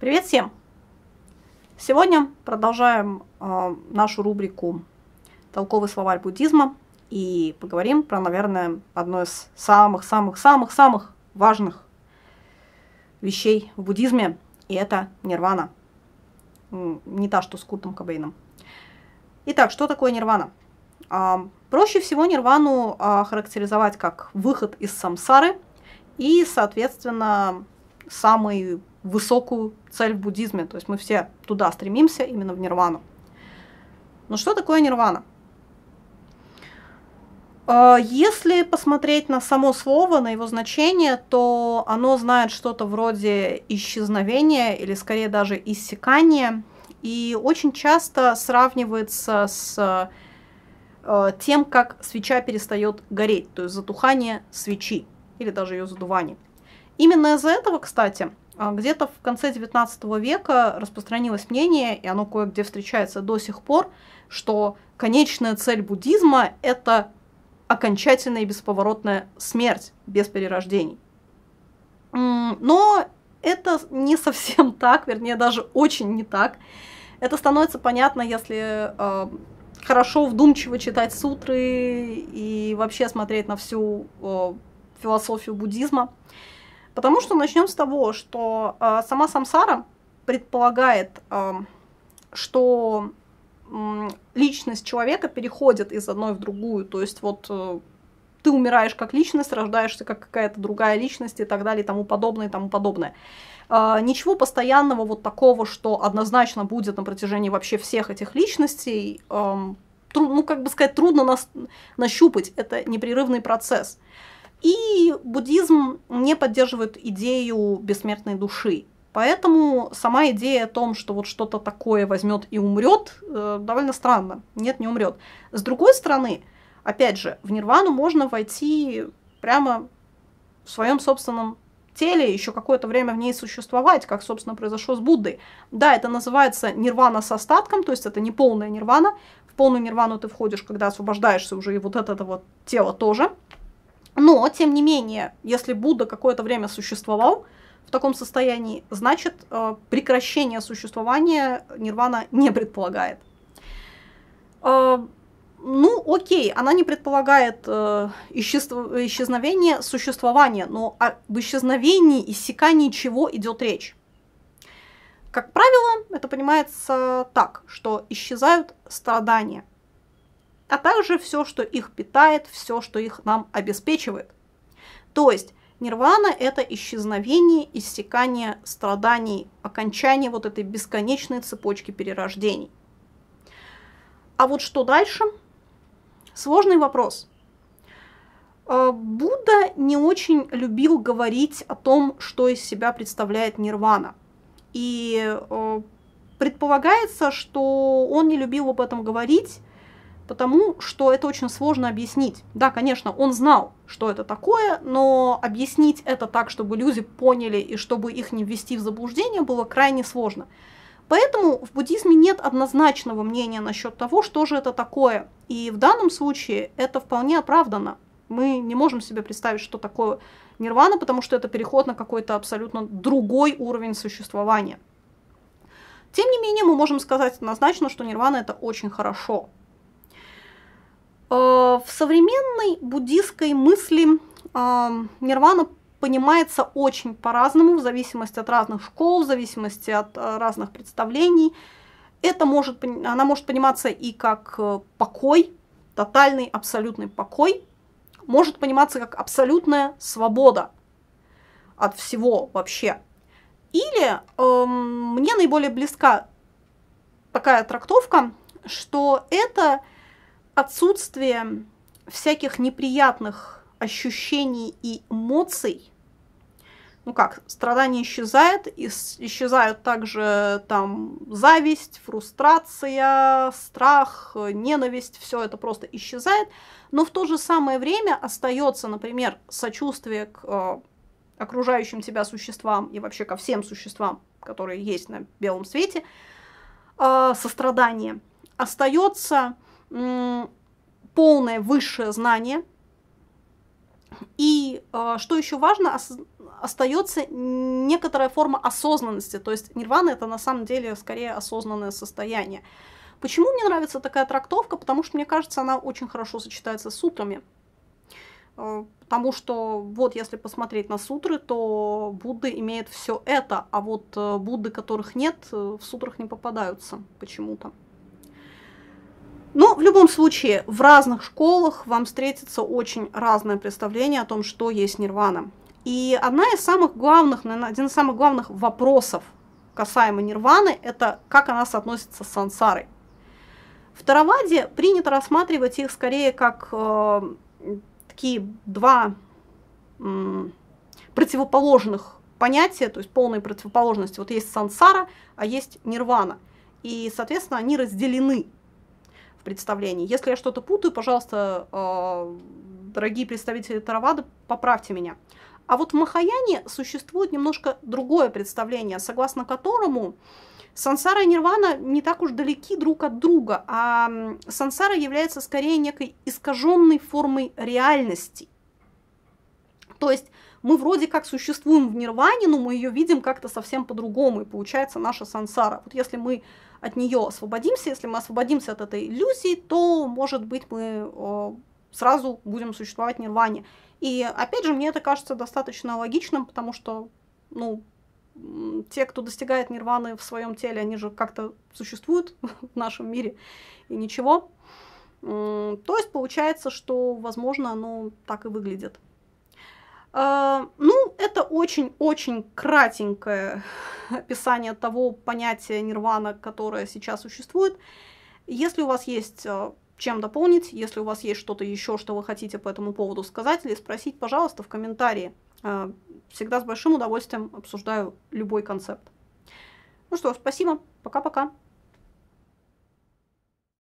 Привет всем! Сегодня продолжаем нашу рубрику «Толковый словарь буддизма» и поговорим про, наверное, одно из самых-самых-самых-самых важных вещей в буддизме, и это нирвана. Не та, что с Куртом Кобейном. Итак, что такое нирвана? Проще всего нирвану характеризовать как выход из самсары и, соответственно, самую высокую цель в буддизме. То есть мы все туда стремимся, именно в нирвану. Но что такое нирвана? Если посмотреть на само слово, на его значение, то оно знает что-то вроде исчезновения или скорее даже иссякания. И очень часто сравнивается с тем, как свеча перестает гореть, то есть затухание свечи или даже ее задувание. Именно из-за этого, кстати, где-то в конце XIX века распространилось мнение, и оно кое-где встречается до сих пор, что конечная цель буддизма – это окончательная и бесповоротная смерть без перерождений. Но это не совсем так, вернее, даже очень не так. Это становится понятно, если хорошо, вдумчиво читать сутры и вообще смотреть на всю философию буддизма. Потому что начнем с того, что сама самсара предполагает, что личность человека переходит из одной в другую. То есть вот ты умираешь как личность, рождаешься как какая-то другая личность и так далее, и тому подобное, и тому подобное. Ничего постоянного вот такого, что однозначно будет на протяжении вообще всех этих личностей, ну, как бы сказать, трудно нащупать. Это непрерывный процесс. И буддизм не поддерживает идею бессмертной души. Поэтому сама идея о том, что вот что-то такое возьмет и умрет, довольно странно. Нет, не умрет. С другой стороны, опять же, в нирвану можно войти прямо в своем собственном теле, еще какое-то время в ней существовать, как, собственно, произошло с Буддой. Да, это называется нирвана с остатком, то есть это не полная нирвана. В полную нирвану ты входишь, когда освобождаешься уже и вот от этого тела тоже. Но, тем не менее, если Будда какое-то время существовал в таком состоянии, значит, прекращение существования нирвана не предполагает. Ну, окей, она не предполагает исчезновение существования, но об исчезновении, иссякании чего идет речь? Как правило, это понимается так, что исчезают страдания, а также все, что их питает, все, что их нам обеспечивает. То есть нирвана – это исчезновение, иссякание страданий, окончание вот этой бесконечной цепочки перерождений. А вот что дальше? Сложный вопрос. Будда не очень любил говорить о том, что из себя представляет нирвана. И предполагается, что он не любил об этом говорить, потому что это очень сложно объяснить. Да, конечно, он знал, что это такое, но объяснить это так, чтобы люди поняли и чтобы их не ввести в заблуждение, было крайне сложно. Поэтому в буддизме нет однозначного мнения насчет того, что же это такое. И в данном случае это вполне оправдано. Мы не можем себе представить, что такое нирвана, потому что это переход на какой-то абсолютно другой уровень существования. Тем не менее, мы можем сказать однозначно, что нирвана – это очень хорошо. В современной буддистской мысли нирвана понимается очень по-разному, в зависимости от разных школ, в зависимости от разных представлений. Она может пониматься и как покой, тотальный, абсолютный покой, может пониматься как абсолютная свобода от всего вообще. Или мне наиболее близка такая трактовка, что это отсутствие всяких неприятных ощущений и эмоций. Ну как, страдание исчезает, исчезают также там зависть, фрустрация, страх, ненависть, все это просто исчезает, но в то же самое время остается, например, сочувствие к окружающим тебя существам и вообще ко всем существам, которые есть на белом свете, сострадание. Остается полное высшее знание, И что еще важно, остается некоторая форма осознанности. То есть нирвана это на самом деле скорее осознанное состояние. Почему мне нравится такая трактовка? Потому что, мне кажется, она очень хорошо сочетается с сутрами. Потому что, вот, если посмотреть на сутры, то Будды имеет все это, а вот Будды, которых нет, в сутрах не попадаются почему-то. Но в любом случае, в разных школах вам встретится очень разное представление о том, что есть нирвана. И один из самых главных вопросов касаемо нирваны, это как она соотносится с сансарой. В Theravada принято рассматривать их скорее как такие два противоположных понятия, то есть полные противоположности. Вот есть сансара, а есть нирвана. И, соответственно, они разделены в представлении. Если я что-то путаю, пожалуйста, дорогие представители Theravada, поправьте меня. А вот в Махаяне существует немножко другое представление, согласно которому сансара и нирвана не так уж далеки друг от друга, а сансара является скорее некой искаженной формой реальности. То есть мы вроде как существуем в нирване, но мы ее видим как-то совсем по-другому, и получается наша сансара. Вот если мы от нее освободимся, если мы освободимся от этой иллюзии, то, может быть, мы сразу будем существовать в нирване. И опять же, мне это кажется достаточно логичным, потому что, ну, те, кто достигает нирваны в своем теле, они же как-то существуют в нашем мире, и ничего. То есть получается, что, возможно, оно так и выглядит. Ну, это очень-очень кратенькое описание того понятия нирвана, которое сейчас существует. Если у вас есть чем дополнить, если у вас есть что-то еще, что вы хотите по этому поводу сказать или спросить, пожалуйста, в комментарии. Всегда с большим удовольствием обсуждаю любой концепт. Ну что, спасибо, пока-пока.